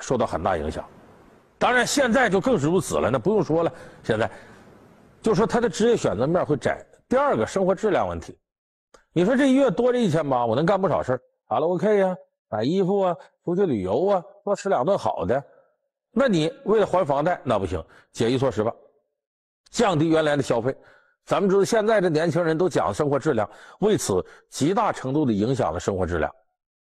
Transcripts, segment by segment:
受到很大影响。当然，现在就更是如此了，那不用说了。现在就说他的职业选择面会窄。第二个，生活质量问题。你说这一月多这1800，我能干不少事儿，卡拉 OK 呀，买衣服啊，出去旅游啊，多吃2顿好的。那你为了还房贷，那不行，解一措施吧，降低原来的消费。咱们知道现在的年轻人都讲生活质量，为此极大程度的影响了生活质量。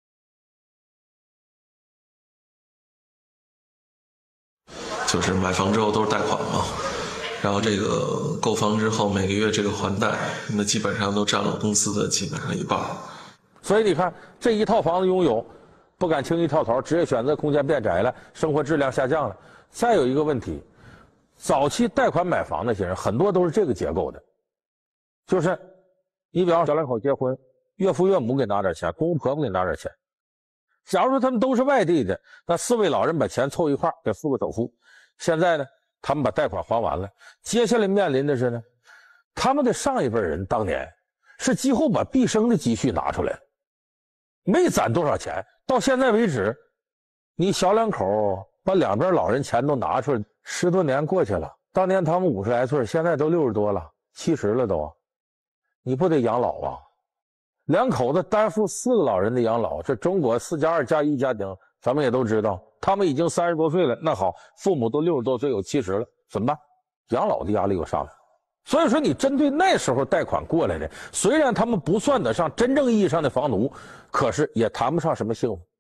就是买房之后都是贷款嘛，然后这个购房之后每个月这个还贷，那基本上都占了工资的基本上1半。 所以你看，这一套房子拥有，不敢轻易跳槽，职业选择空间变窄了，生活质量下降了。再有一个问题，早期贷款买房那些人很多都是这个结构的，就是你比方小两口结婚，岳父岳母给拿点钱，公公婆婆给拿点钱。假如说他们都是外地的，那4位老人把钱凑一块给付个首付。现在呢，他们把贷款还完了，接下来面临的是呢，他们的上一辈人当年是几乎把毕生的积蓄拿出来了，没攒多少钱。到现在为止，你小两口把两边老人钱都拿出来，10多年过去了，当年他们50来岁，现在都60多了，70了都，你不得养老啊？两口子担负4个老人的养老，这中国4+2加1家庭，咱们也都知道，他们已经30多岁了，那好，父母都60多岁，有70了，怎么办？养老的压力又上来了。所以说，你针对那时候贷款过来的，虽然他们不算得上真正意义上的房奴，可是也谈不上什么幸福。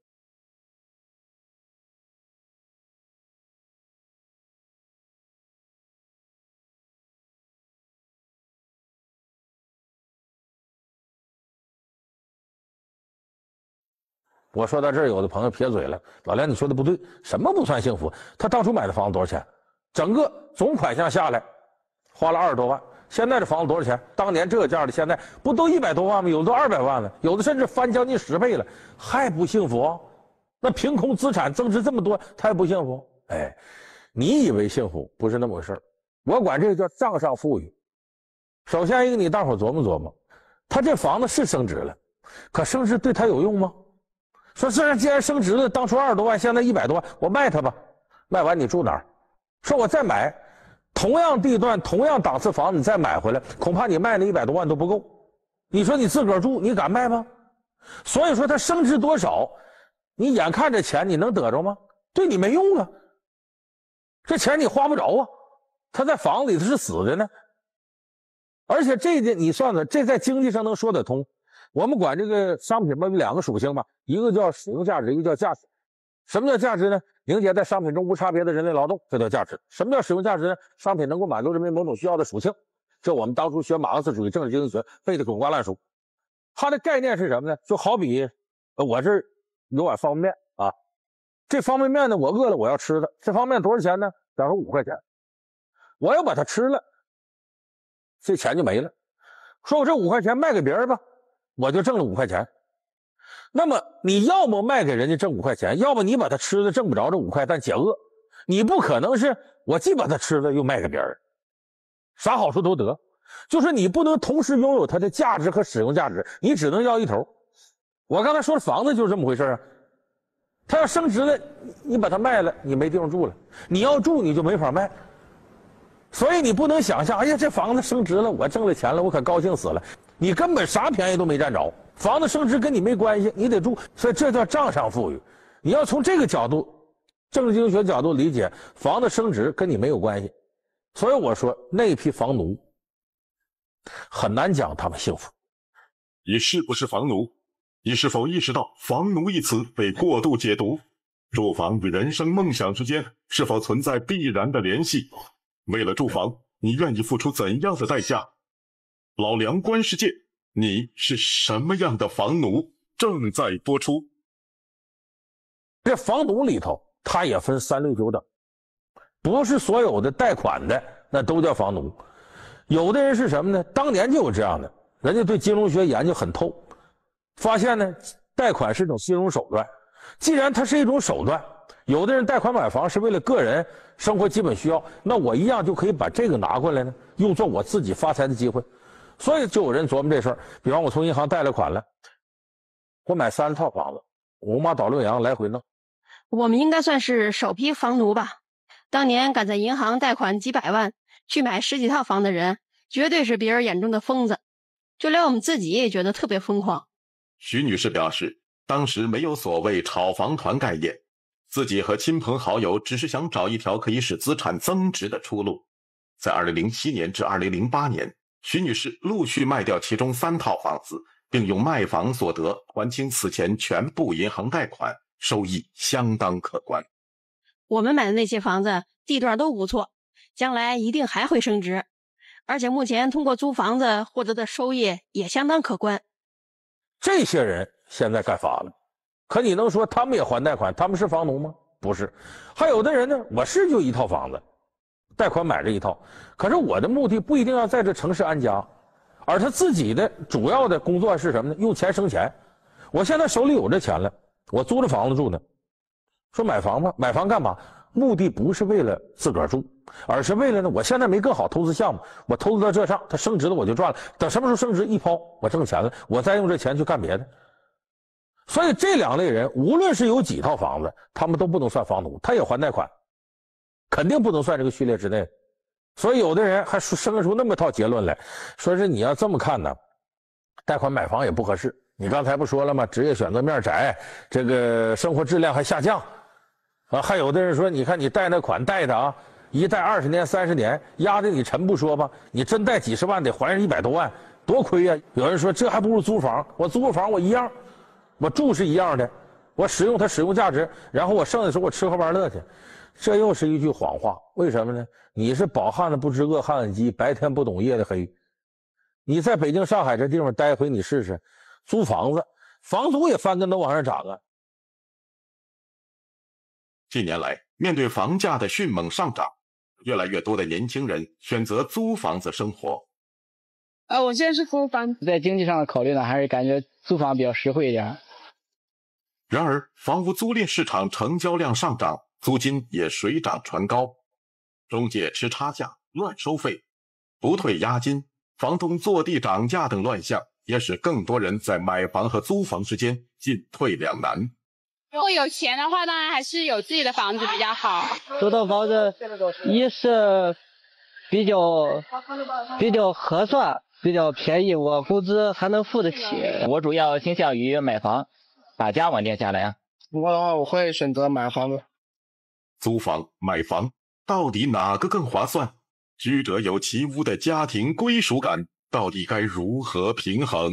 我说到这儿，有的朋友撇嘴了：“老梁，你说的不对，什么不算幸福？他当初买的房子多少钱？整个总款项下来，花了20多万。现在这房子多少钱？当年这个价的，现在不都100多万吗？有的都200万了，有的甚至翻将近10倍了，还不幸福？那凭空资产增值这么多，他还不幸福？哎，你以为幸福，不是那么回事儿。我管这个叫账上富裕。首先一个，你大伙琢磨琢磨，他这房子是升值了，可升值对他有用吗？说虽然既然升值了，当初20多万，现在100多万，我卖它吧，卖完你住哪儿？说我再买同样地段、同样档次房子，你再买回来，恐怕你卖那100多万都不够。你说你自个儿住，你敢卖吗？所以说它升值多少，你眼看着钱你能得着吗？对你没用啊，这钱你花不着啊，它在房子里它是死的呢。而且这个你算算，这在经济上能说得通。我们管这个商品嘛有2个属性嘛，一个叫使用价值，一个叫价值。什么叫价值呢？凝结在商品中无差别的人类劳动，这叫价值。什么叫使用价值呢？商品能够满足人民某种需要的属性。这我们当初学马克思主义政治经济学背的滚瓜烂熟。它的概念是什么呢？就好比我这有碗方便面啊，这方便面呢我饿了我要吃它，这方便面多少钱呢？假如5块钱，我要把它吃了，这钱就没了。说我这5块钱卖给别人吧，我就挣了5块钱。那么你要么卖给人家挣5块钱，要么你把它吃了挣不着这5块但解饿。你不可能是我既把它吃了又卖给别人，啥好处都得。就是你不能同时拥有它的价值和使用价值，你只能要一头。我刚才说的房子就是这么回事啊，它要升值了，你把它卖了，你没地方住了；你要住你就没法卖。所以你不能想象，哎呀，这房子升值了，我挣了钱了，我可高兴死了。你根本啥便宜都没占着，房子升值跟你没关系，你得住。所以这叫账上富裕。你要从这个角度，政治经济学角度理解，房子升值跟你没有关系。所以我说那批房奴很难讲他们幸福。 你是不是房奴？你是否意识到房奴一词被过度解读？住房与人生梦想之间是否存在必然的联系？为了住房，你愿意付出怎样的代价？老梁观世界，你是什么样的房奴？正在播出。 这房奴里头，它也分3六9等，不是所有的贷款的那都叫房奴。有的人是什么呢？当年就有这样的，人家对金融学研究很透，发现呢，贷款是一种金融手段。既然它是一种手段，有的人贷款买房是为了个人生活基本需要，那我一样就可以把这个拿过来呢，用作我自己发财的机会。所以就有人琢磨这事儿，比方我从银行贷了款了，我买3套房子，我妈倒洛阳来回弄， 我们应该算是首批房奴吧。当年敢在银行贷款几百万去买10几套房的人，绝对是别人眼中的疯子，就连我们自己也觉得特别疯狂。 徐女士表示，当时没有所谓炒房团概念，自己和亲朋好友只是想找一条可以使资产增值的出路。在2007年至2008年，徐女士陆续卖掉其中3套房子，并用卖房所得还清此前全部银行贷款，收益相当可观。 我们买的那些房子地段都不错，将来一定还会升值，而且目前通过租房子获得的收益也相当可观。 这些人现在盖法了，可你能说他们也还贷款，他们是房奴吗？不是。还有的人呢，我是就一套房子，贷款买这一套，可是我的目的不一定要在这城市安家，而他自己的主要的工作是什么呢？用钱生钱。我现在手里有这钱了，我租着房子住呢。说买房吧，买房干嘛？目的不是为了自个儿住，而是为了呢，我现在没更好投资项目，我投资到这上，它升值了我就赚了，等什么时候升值一抛，我挣钱了，我再用这钱去干别的。所以这2类人，无论是有几套房子，他们都不能算房奴，他也还贷款，肯定不能算这个序列之内。所以有的人还生出那么套结论来，说是你要这么看呢，贷款买房也不合适。你刚才不说了吗？职业选择面窄，这个生活质量还下降。还有的人说，你看你贷那款贷的啊，一贷20年30年，压着你沉不说吧，你真贷几十万得还100多万，多亏呀！有人说这还不如租房，我租个房我一样，我住是一样的，我使用它使用价值，然后我剩下的时候我吃喝玩乐去，这又是一句谎话。为什么呢？你是饱汉子不知饿汉子饥，白天不懂夜的黑。你在北京上海这地方待回你试试，租房子房租也翻跟头往上涨啊。 近年来，面对房价的迅猛上涨，越来越多的年轻人选择租房子生活。 我现在是租房，在经济上的考虑呢，还是感觉租房比较实惠一点。 然而，房屋租赁市场成交量上涨，租金也水涨船高，中介吃差价、乱收费、不退押金、房东坐地涨价等乱象，也使更多人在买房和租房之间进退两难。 如果有钱的话，当然还是有自己的房子比较好。 租套房子，一是比较合算，比较便宜，我工资还能付得起。我主要倾向于买房，把家稳定下来啊。 我的话，我会选择买房子。 租房、买房，到底哪个更划算？居者有其屋的家庭归属感，到底该如何平衡？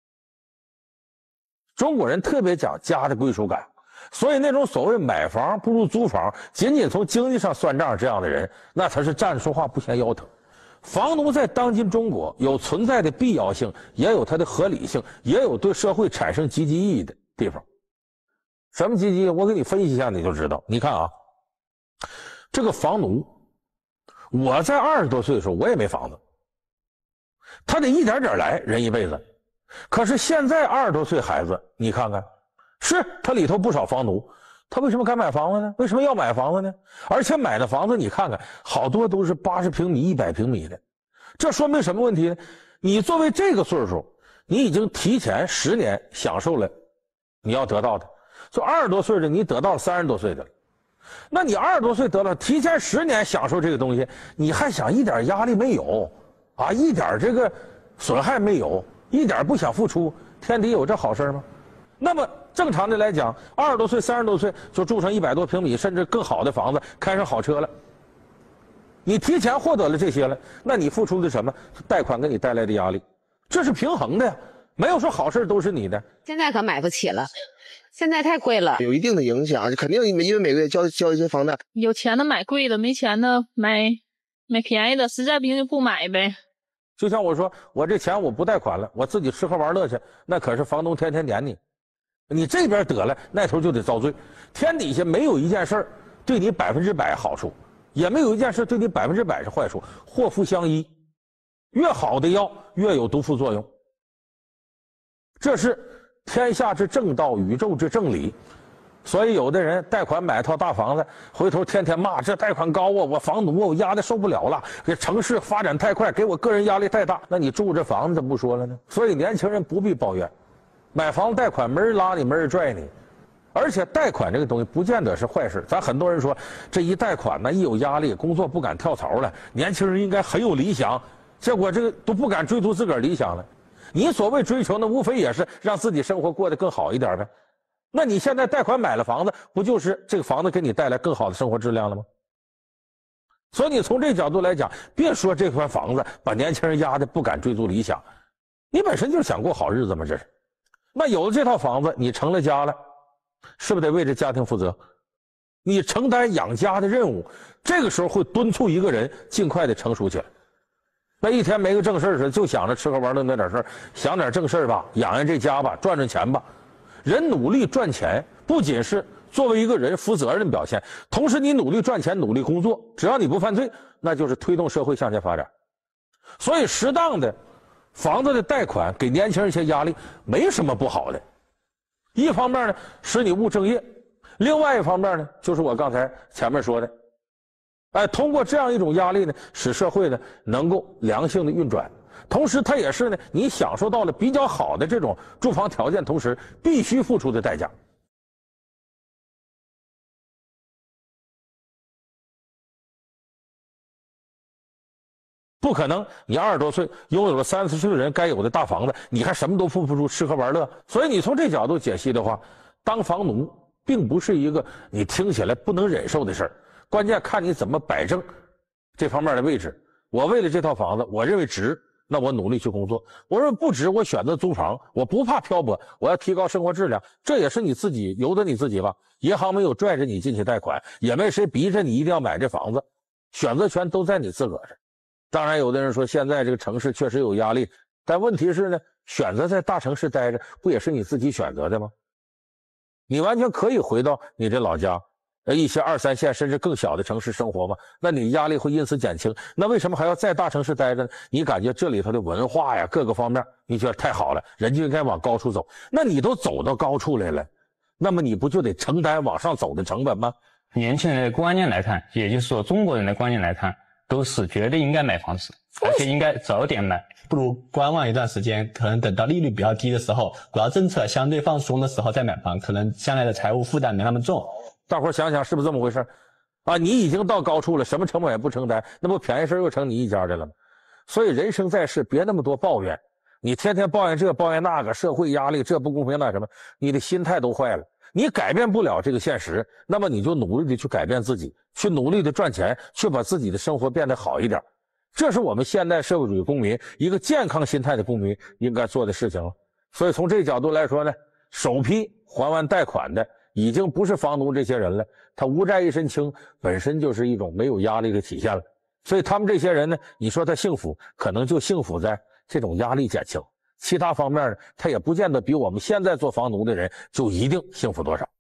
中国人特别讲家的归属感。所以那种所谓买房不如租房，仅仅从经济上算账这样的人，那他是站着说话不嫌腰疼。房奴在当今中国有存在的必要性，也有它的合理性，也有对社会产生积极意义的地方。什么积极？我给你分析一下你就知道。你看啊，这个房奴，我在20多岁的时候我也没房子，他得一点点来，人一辈子。可是现在20多岁孩子，你看看。是他里头不少房奴，他为什么敢买房子呢？为什么要买房子呢？而且买的房子你看看，好多都是80平米、100平米的，这说明什么问题呢？你作为这个岁数，你已经提前10年享受了你要得到的，就20多岁的你得到了30多岁的了。那你20多岁得到，提前10年享受这个东西，你还想一点压力没有啊？一点这个损害没有，一点不想付出，天底有这好事吗？那么正常的来讲，20多岁、30多岁就住上100多平米甚至更好的房子，开上好车了。你提前获得了这些了，那你付出的什么？贷款给你带来的压力，这是平衡的呀，没有说好事都是你的。 现在可买不起了，现在太贵了， 有一定的影响，肯定因为每个月交一些房贷。 有钱的买贵的，没钱的买便宜的，实在不行就不买呗。 就像我说，我这钱我不贷款了，我自己吃喝玩乐去，那可是房东天天撵你。你这边得了，那头就得遭罪。天底下没有一件事对你100%好处，也没有一件事对你100%是坏处，祸福相依。越好的药越有毒副作用，这是天下之正道，宇宙之正理。所以有的人贷款买套大房子，回头天天骂这贷款高啊，我房奴我压得受不了了，给城市发展太快，给我个人压力太大。那你住这房子怎么不说了呢？所以年轻人不必抱怨。买房贷款没人拉你，没人拽你， 而且贷款这个东西不见得是坏事。咱很多人说，这一贷款呢，一有压力，工作不敢跳槽了，年轻人应该很有理想，结果这个都不敢追逐自个儿理想了。你所谓追求呢，无非也是让自己生活过得更好一点呗。那你现在贷款买了房子，不就是这个房子给你带来更好的生活质量了吗？所以你从这角度来讲，别说这块房子把年轻人压得不敢追逐理想，你本身就是想过好日子嘛，这是。那有了这套房子，你成了家了，是不是得为这家庭负责？你承担养家的任务，这个时候会敦促一个人尽快的成熟起来。那一天没个正事似的，就想着吃喝玩乐那点事儿，想点正事吧，养养这家吧，赚赚钱吧。人努力赚钱，不仅是作为一个人负责任的表现，同时你努力赚钱，努力工作，只要你不犯罪，那就是推动社会向前发展。所以适当的房子的贷款给年轻人一些压力，没什么不好的。一方面呢，使你务正业；另外一方面呢，就是我刚才前面说的，通过这样一种压力呢，使社会呢能够良性的运转。同时，它也是呢，你享受到了比较好的这种住房条件，同时必须付出的代价。不可能，你20多岁拥有了30岁的人该有的大房子，你还什么都付不出，吃喝玩乐。所以你从这角度解析的话，当房奴并不是一个你听起来不能忍受的事儿，关键看你怎么摆正这方面的位置。我为了这套房子，我认为值，那我努力去工作；我认为不值，我选择租房，我不怕漂泊，我要提高生活质量。这也是你自己由得你自己吧。银行没有拽着你进去贷款，也没谁逼着你一定要买这房子，选择权都在你自个儿这。当然，有的人说现在这个城市确实有压力，但问题是呢，选择在大城市待着，不也是你自己选择的吗？你完全可以回到你这老家，一些2、3线甚至更小的城市生活嘛，那你压力会因此减轻。那为什么还要在大城市待着呢？你感觉这里头的文化呀，各个方面你觉得太好了，人就应该往高处走。那你都走到高处来了，那么你不就得承担往上走的成本吗？ 年轻人的观念来看，也就是说中国人的观念来看，都是觉得应该买房子，而且应该早点买， 不如观望一段时间，可能等到利率比较低的时候，国家政策相对放松的时候再买房，可能将来的财务负担没那么重。 大伙想想是不是这么回事啊？你已经到高处了，什么成本也不承担，那不便宜事又成你一家的了吗？所以人生在世，别那么多抱怨，你天天抱怨这抱怨那个，社会压力这不公平那什么，你的心态都坏了。你改变不了这个现实，那么你就努力的去改变自己，去努力的赚钱，去把自己的生活变得好一点。这是我们现代社会主义公民一个健康心态的公民应该做的事情了。所以从这角度来说呢，首批还完贷款的已经不是房奴这些人了，他无债一身轻，本身就是一种没有压力的体现了。所以他们这些人呢，你说他幸福，可能就幸福在这种压力减轻。其他方面呢，他也不见得比我们现在做房奴的人就一定幸福多少。